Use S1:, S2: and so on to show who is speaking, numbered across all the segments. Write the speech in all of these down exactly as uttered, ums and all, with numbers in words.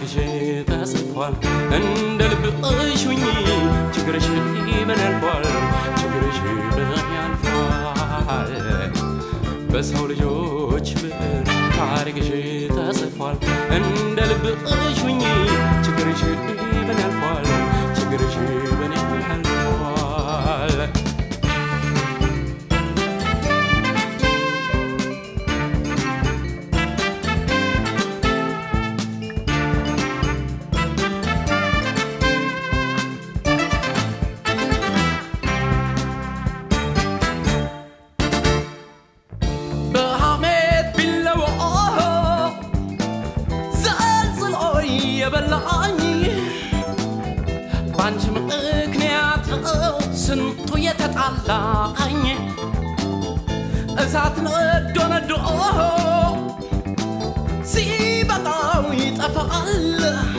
S1: ታሪክሽ ተጽፏል እንደ ልብሽ ሁኚ ችግርሽ ምን ያልፋል ችግርሽ ምን ያልፋል በሰው ልጆች ብር ታሪክሽ ተጽፏል እንደ ልብሽ ሁኚ ችግርሽ ምን ያልፋል ችግርሽ ምን ያልፋል ባንቺ ምክንያት ስንቱ የተጣላኝ እሳት ነዶ ነዶ ሲበቃው ይጠፋል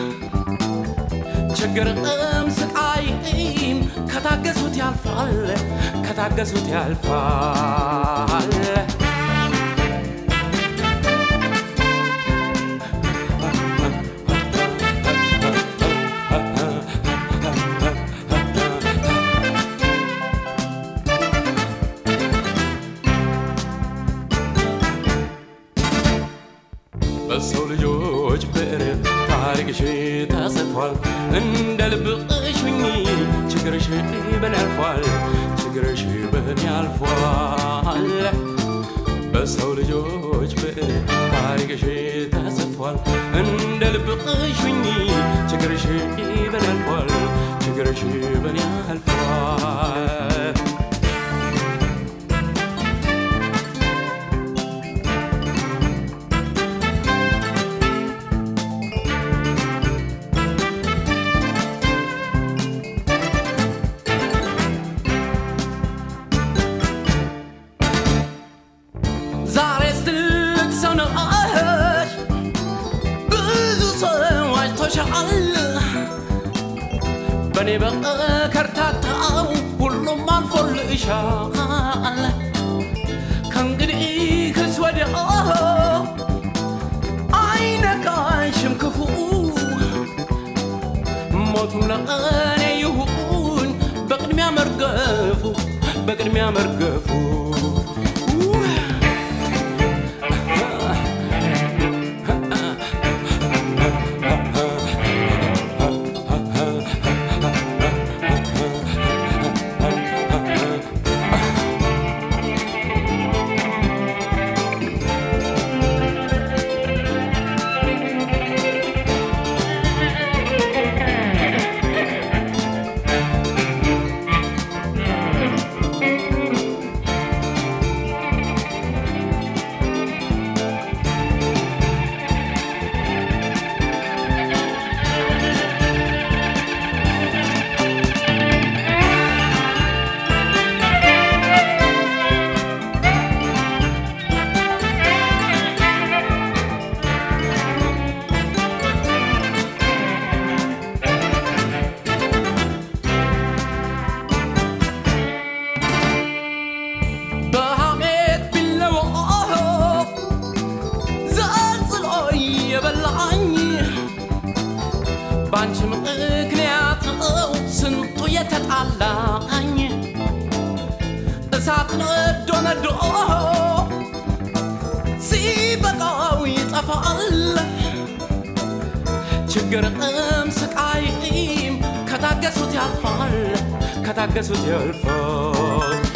S1: ችግርም ስቃይም ከታገሱት ያልፋል ከታገሱት ያልፋል በሰው ልጆች ብር ታሪክሽ ተጽፏል እንደ ልብሽ ሁኚ ችግርሽ ምን ያልፋል ችግርሽ ምን ያልፋል በሰው ልጆች ብር ታሪክሽ ተጽፏል እንደ ልብሽ ሁኚ ችግርሽ ምን ያልፋል ችግርሽ ምን ያልፋል በኔ በከርታታው ሁሉም አልፎልሻል ከእንግዲህ ክስ ወዲያ አይነካሽም ክፉ ሞቱም ለእኔ ይሁን በቅድሚያ መርገፉ በቅድሚያ መርገፉ ባንቺ ምክንያት ስንቱ የተጣላኝ እሳት ነዶ ነዶ ሲበቃው ይጠፋል ችግርም ስቃይም ከታገሱት ያልፋል ከታገሱት ያልፋል